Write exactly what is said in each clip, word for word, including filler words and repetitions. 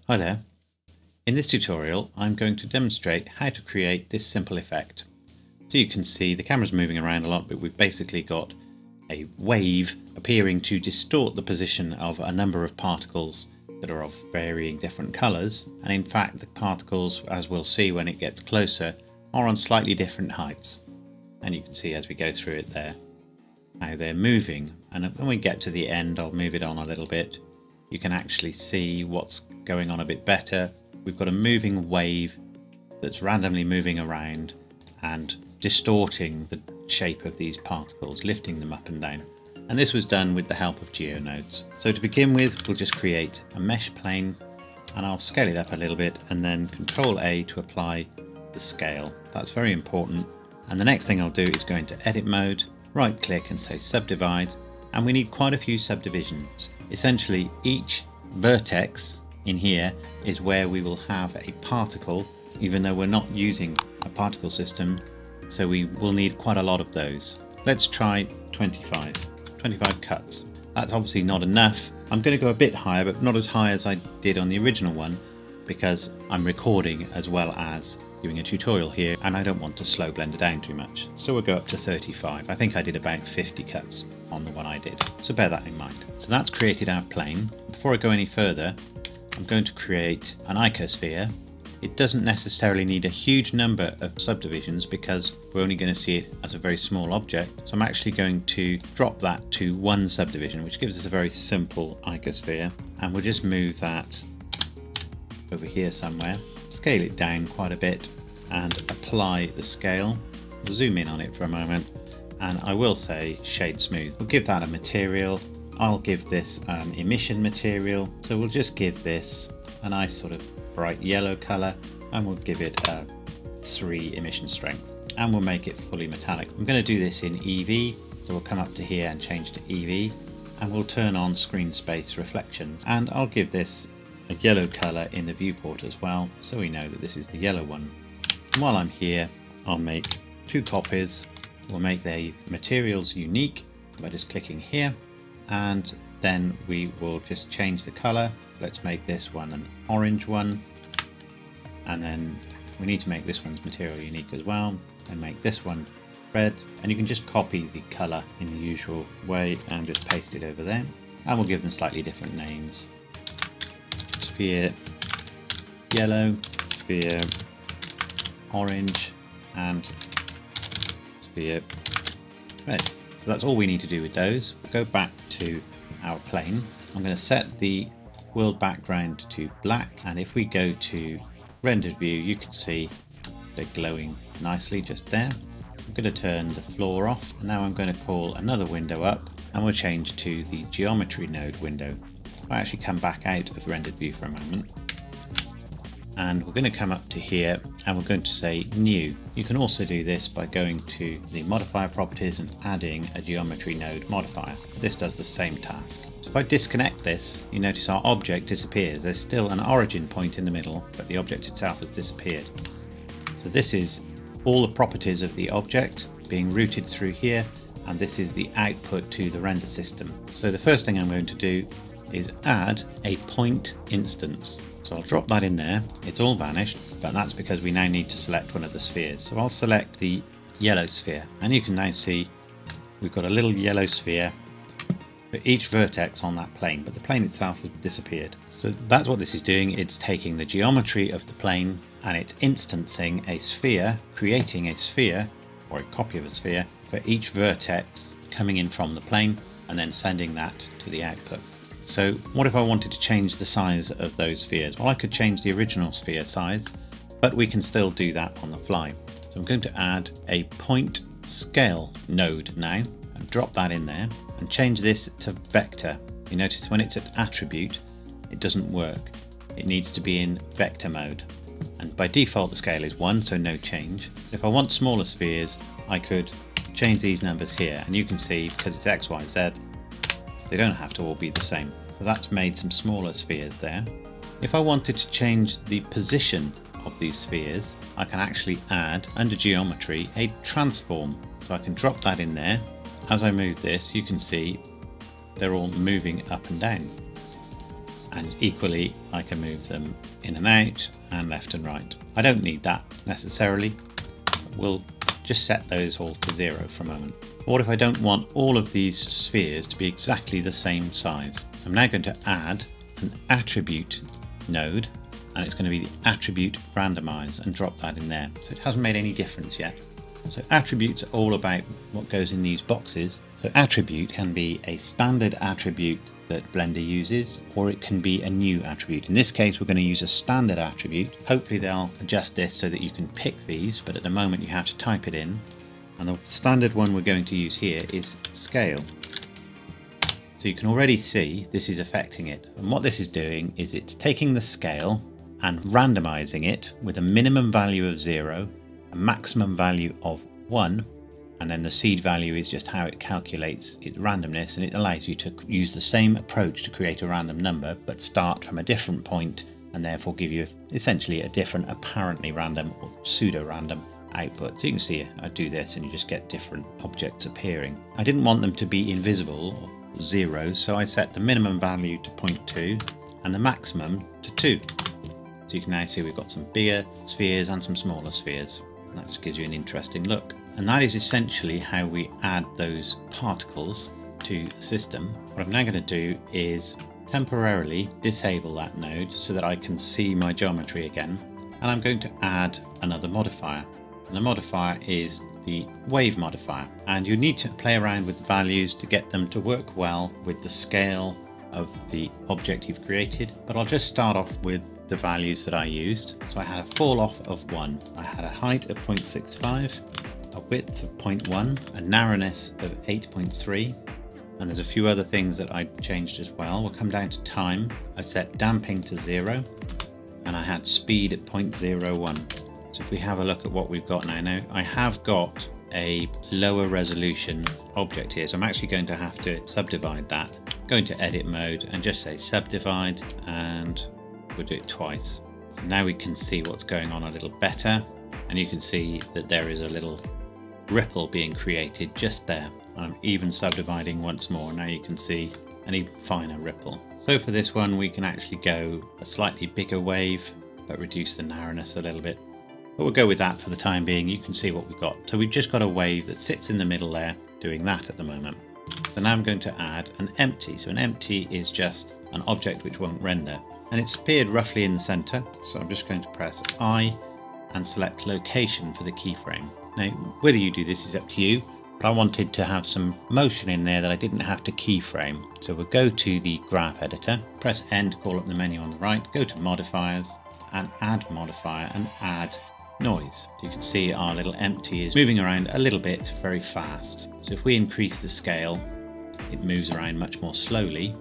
Hi there. In this tutorial I'm going to demonstrate how to create this simple effect. So you can see the camera's moving around a lot, but we've basically got a wave appearing to distort the position of a number of particles that are of varying different colours, and in fact the particles, as we'll see when it gets closer, are on slightly different heights. And you can see as we go through it there how they're moving, and when we get to the end I'll move it on a little bit. You can actually see what's going on a bit better. We've got a moving wave that's randomly moving around and distorting the shape of these particles, lifting them up and down. And this was done with the help of geonodes. So to begin with, we'll just create a mesh plane, and I'll scale it up a little bit and then control A to apply the scale. That's very important. And the next thing I'll do is go into edit mode, right click and say subdivide. And we need quite a few subdivisions. Essentially each vertex in here is where we will have a particle, even though we're not using a particle system, so we will need quite a lot of those. Let's try twenty-five. twenty-five cuts. That's obviously not enough. I'm going to go a bit higher, but not as high as I did on the original one, because I'm recording as well as doing a tutorial here and I don't want to slow blend it down too much. So we'll go up to thirty-five. I think I did about fifty cuts on the one I did, so bear that in mind. So that's created our plane. Before I go any further, I'm going to create an icosphere. It doesn't necessarily need a huge number of subdivisions because we're only going to see it as a very small object. So I'm actually going to drop that to one subdivision, which gives us a very simple icosphere. And we'll just move that over here somewhere, scale it down quite a bit and apply the scale. We'll zoom in on it for a moment, and I will say shade smooth. We'll give that a material. I'll give this an emission material, so we'll just give this a nice sort of bright yellow color, and we'll give it a three emission strength, and we'll make it fully metallic. I'm going to do this in E V, so we'll come up to here and change to E V, and we'll turn on screen space reflections, and I'll give this a yellow color in the viewport as well, so we know that this is the yellow one. And while I'm here, I'll make two copies. We'll make the materials unique by just clicking here, and then we will just change the color. Let's make this one an orange one, and then we need to make this one's material unique as well, and make this one red. And you can just copy the color in the usual way and just paste it over there, and we'll give them slightly different names. Sphere yellow, sphere orange, and sphere red. So that's all we need to do with those. We'll go back to our plane. I'm going to set the world background to black, and if we go to rendered view, you can see they're glowing nicely just there. I'm going to turn the floor off, and now I'm going to call another window up, and we'll change to the geometry node window. I'll actually come back out of rendered view for a moment, and we're going to come up to here and we're going to say new. You can also do this by going to the modifier properties and adding a geometry node modifier. This does the same task. So if I disconnect this, you notice our object disappears. There's still an origin point in the middle, but the object itself has disappeared. So this is all the properties of the object being routed through here, and this is the output to the render system. So the first thing I'm going to do is add a point instance. So I'll drop that in there. It's all vanished, but that's because we now need to select one of the spheres. So I'll select the yellow sphere, and you can now see we've got a little yellow sphere for each vertex on that plane, but the plane itself has disappeared. So that's what this is doing. It's taking the geometry of the plane and it's instancing a sphere, creating a sphere or a copy of a sphere for each vertex coming in from the plane, and then sending that to the output. So what if I wanted to change the size of those spheres? Well, I could change the original sphere size, but we can still do that on the fly. So I'm going to add a point scale node now and drop that in there and change this to vector. You notice when it's at attribute, it doesn't work. It needs to be in vector mode. And by default, the scale is one, so no change. If I want smaller spheres, I could change these numbers here, and you can see because it's X, Y, Z, they don't have to all be the same. So that's made some smaller spheres there. If I wanted to change the position of these spheres, I can actually add, under geometry, a transform. So I can drop that in there. As I move this, you can see they're all moving up and down. And equally, I can move them in and out and left and right. I don't need that necessarily. We'll just set those all to zero for a moment. What if I don't want all of these spheres to be exactly the same size? I'm now going to add an attribute node, and it's going to be the attribute randomize, and drop that in there. So it hasn't made any difference yet. So attributes are all about what goes in these boxes. So attribute can be a standard attribute that Blender uses, or it can be a new attribute. In this case, we're going to use a standard attribute. Hopefully they'll adjust this so that you can pick these, but at the moment you have to type it in. And the standard one we're going to use here is scale. So you can already see this is affecting it. And what this is doing is it's taking the scale and randomizing it with a minimum value of zero, a maximum value of one, and then the seed value is just how it calculates its randomness, and it allows you to use the same approach to create a random number but start from a different point and therefore give you essentially a different apparently random or pseudo-random output. So you can see I do this and you just get different objects appearing. I didn't want them to be invisible or zero, so I set the minimum value to zero point two and the maximum to two. So you can now see we've got some bigger spheres and some smaller spheres. And that just gives you an interesting look. And that is essentially how we add those particles to the system. What I'm now going to do is temporarily disable that node so that I can see my geometry again. And I'm going to add another modifier. And the modifier is the wave modifier. And you need to play around with values to get them to work well with the scale of the object you've created. But I'll just start off with the values that I used. So I had a fall off of one. I had a height of zero point six five, a width of zero point one, a narrowness of eight point three, and there's a few other things that I changed as well. We'll come down to time. I set damping to zero, and I had speed at zero point zero one. So if we have a look at what we've got now, now I have got a lower resolution object here, so I'm actually going to have to subdivide that. Go into edit mode and just say subdivide, and we'll do it twice. So now we can see what's going on a little better, and you can see that there is a little ripple being created just there. I'm even subdividing once more. Now you can see an even finer ripple. So for this one we can actually go a slightly bigger wave but reduce the narrowness a little bit. But we'll go with that for the time being. You can see what we've got. So we've just got a wave that sits in the middle there doing that at the moment. So now I'm going to add an empty. So an empty is just an object which won't render. And it's appeared roughly in the center, so I'm just going to press I and select location for the keyframe. Now, whether you do this is up to you, but I wanted to have some motion in there that I didn't have to keyframe. So we'll go to the graph editor, press N to call up the menu on the right, go to modifiers and add modifier and add noise. So you can see our little empty is moving around a little bit very fast. So if we increase the scale, it moves around much more slowly.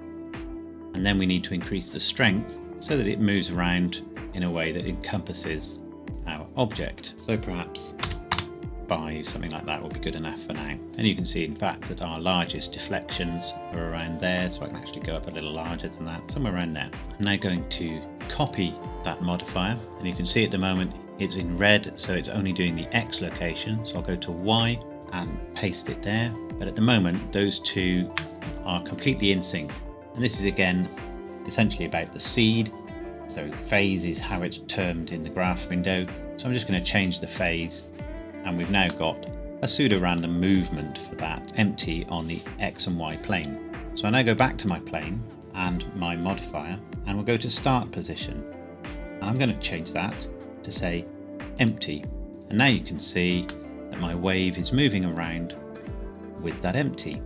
And then we need to increase the strength so that it moves around in a way that encompasses our object. So perhaps five, something like that will be good enough for now. And you can see in fact that our largest deflections are around there, so I can actually go up a little larger than that, somewhere around there. I'm now going to copy that modifier, and you can see at the moment it's in red, so it's only doing the X location. So I'll go to Y and paste it there. But at the moment those two are completely in sync. And this is again essentially about the seed. So phase is how it's termed in the graph window. So I'm just going to change the phase, and we've now got a pseudo-random movement for that empty on the X and Y plane. So I now go back to my plane and my modifier, and we'll go to start position. And I'm going to change that to say empty. And now you can see that my wave is moving around with that empty.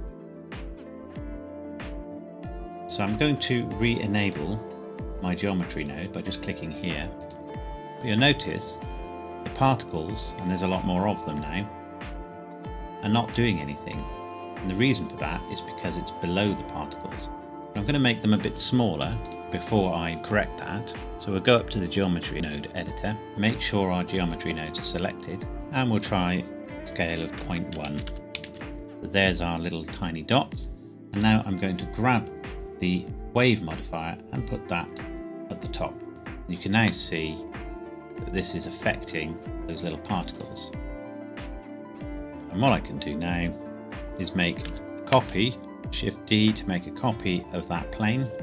So I'm going to re-enable my geometry node by just clicking here. But you'll notice the particles, and there's a lot more of them now, are not doing anything. And the reason for that is because it's below the particles. I'm going to make them a bit smaller before I correct that. So we'll go up to the geometry node editor, make sure our geometry nodes are selected, and we'll try a scale of zero point one. So there's our little tiny dots. And now I'm going to grab the wave modifier and put that at the top. You can now see that this is affecting those little particles. And what I can do now is make a copy, Shift D to make a copy of that plane,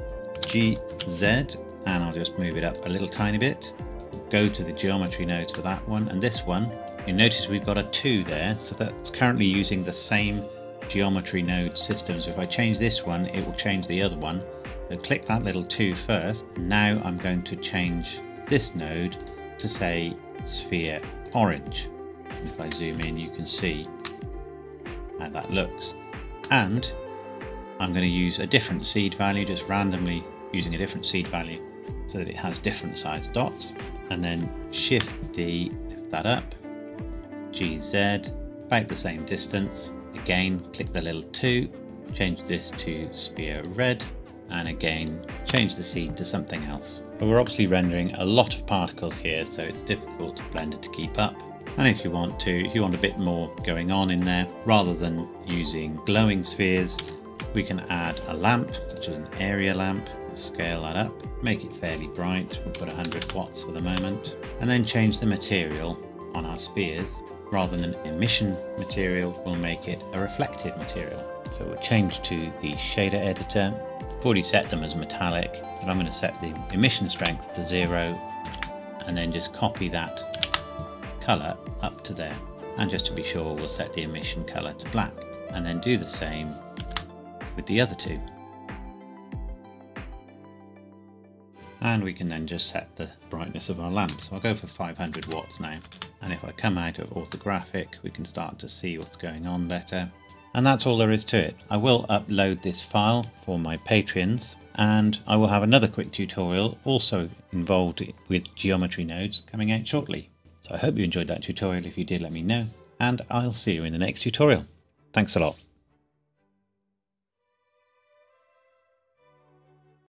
G Z, and I'll just move it up a little tiny bit. Go to the geometry nodes for that one, and this one, you notice we've got a two there, so that's currently using the same geometry node system. So if I change this one, it will change the other one. So click that little two first, and now I'm going to change this node to say sphere orange. If I zoom in, you can see how that looks. And I'm going to use a different seed value, just randomly using a different seed value so that it has different size dots. And then Shift D, lift that up, G Z, about the same distance. Again, click the little two, change this to sphere red, and again, change the seed to something else. But we're obviously rendering a lot of particles here, so it's difficult for Blender to keep up. And if you want to, if you want a bit more going on in there, rather than using glowing spheres, we can add a lamp, which is an area lamp. Scale that up, make it fairly bright. We'll put one hundred watts for the moment, and then change the material on our spheres. Rather than an emission material, we'll make it a reflective material. So we'll change to the shader editor. I've already set them as metallic, but I'm going to set the emission strength to zero, and then just copy that color up to there. And just to be sure, we'll set the emission color to black, and then do the same with the other two. And we can then just set the brightness of our lamp. So I'll go for five hundred watts now. And if I come out of orthographic, we can start to see what's going on better. And that's all there is to it. I will upload this file for my Patreons, and I will have another quick tutorial also involved with geometry nodes coming out shortly. So I hope you enjoyed that tutorial. If you did, let me know, and I'll see you in the next tutorial. Thanks a lot.